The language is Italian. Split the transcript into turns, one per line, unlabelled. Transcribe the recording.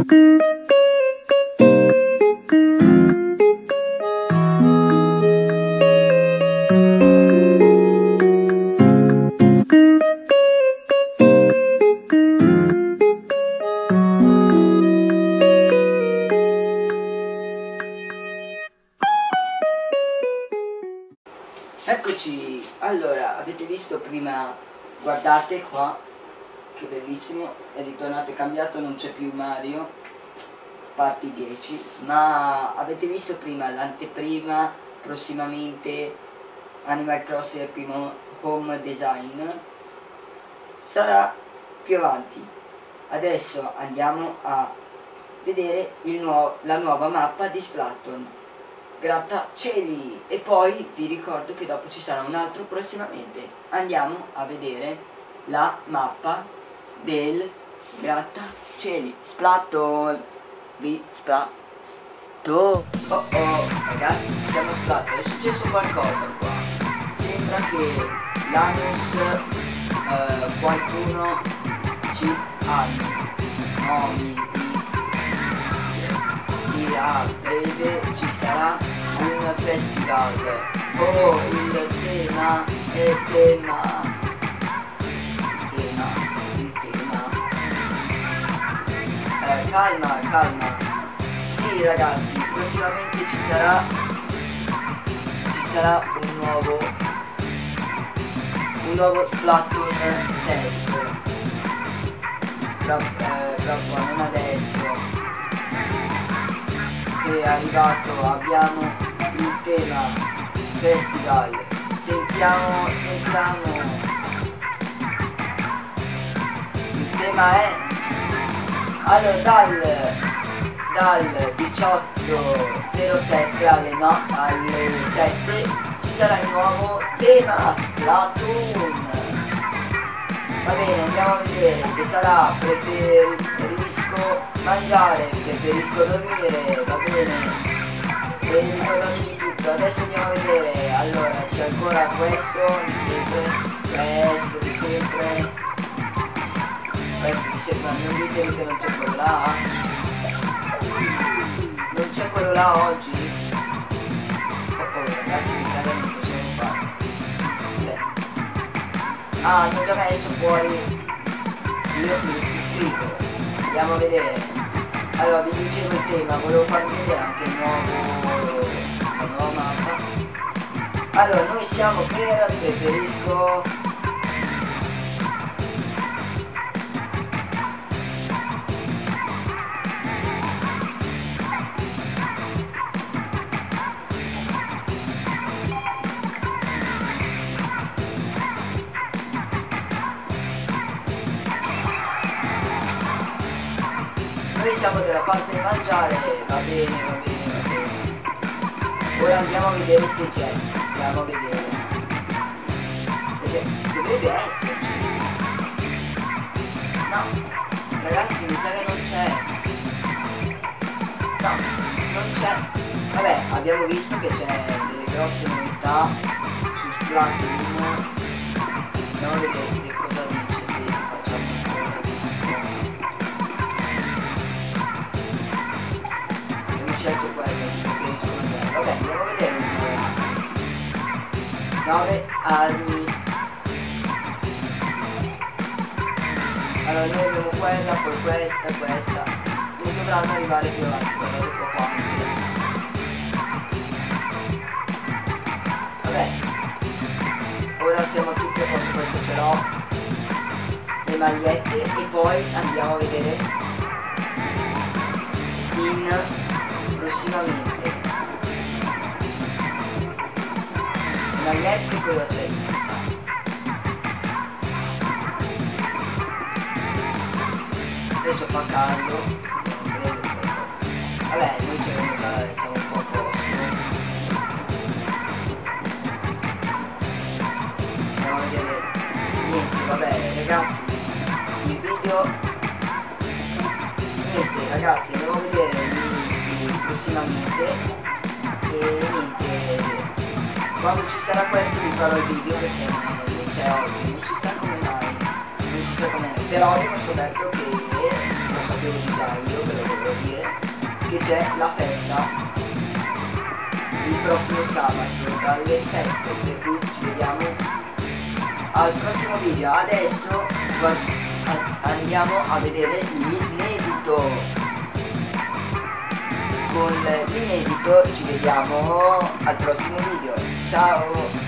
Eccoci, allora avete visto prima, guardate qua, che bellissimo, è ritornato, è cambiato, non c'è più Mario, parti 10, ma avete visto prima l'anteprima, prossimamente Animal Crossing il primo home design, sarà più avanti. Adesso andiamo a vedere la nuova mappa di Splatoon. Grattacieli, e poi vi ricordo che dopo ci sarà un altro prossimamente. Andiamo a vedere la mappa del grattacieli Splatoon di Splatoon. Oh ragazzi, siamo Splatoon, è successo qualcosa qua, sembra che l'anus qualcuno ci a breve ci sarà un festival. Oh, il tema è il tema. Calma. Sì ragazzi, prossimamente ci sarà un nuovo Splatoon test. Però non adesso. È arrivato, abbiamo il tema festival. Sentiamo. Il tema è, allora, dal 18:07 alle 7 ci sarà il nuovo tema Splatoon. Va bene, andiamo a vedere che sarà preferisco mangiare, preferisco dormire, va bene, e ricordatevi di tutto. Adesso andiamo a vedere, allora c'è ancora questo di sempre, non ditevi che non c'è quello là, non c'è quello là oggi. Ragazzi, mi sa che non possiamo fare. Hanno già messo fuori, io mi scrivo, andiamo a vedere. Allora vi dicevo il tema, volevo farvi vedere anche la nuova mappa. Allora noi siamo per preferisco siamo della parte di mangiare, va bene. Ora andiamo a vedere se c'è, andiamo a vedere. Dovrebbe esserci. No, ragazzi, mi sa che non c'è. No, non c'è. Vabbè, abbiamo visto che c'è delle grosse novità su Splatoon. Andiamo a vedere se cosa dice, se facciamo una scelto quello, vabbè, andiamo a vedere 9 armi. Allora noi abbiamo quella, poi questa, non dovranno arrivare più avanti, guardate qua anche. Vabbè, ora siamo tutti a posto, questo ce l'ho, le magliette, e poi andiamo a vedere prossimamente magliette, cosa c'è? Adesso fa caldo, vabbè, noi ci siamo un po' a posto. Andiamo a vedere niente, vabbè ragazzi, il video niente ragazzi, andiamo a vedere prossimamente, e niente, quando ci sarà questo vi farò il video, perché non c'è oggi, non si sa come mai, però abbiamo scoperto che lo ve lo dica io, ve lo devo dire, che c'è la festa il prossimo sabato dalle 7, per cui ci vediamo al prossimo video. Adesso andiamo a vedere l'inedito. Con l'inedito ci vediamo al prossimo video. Ciao!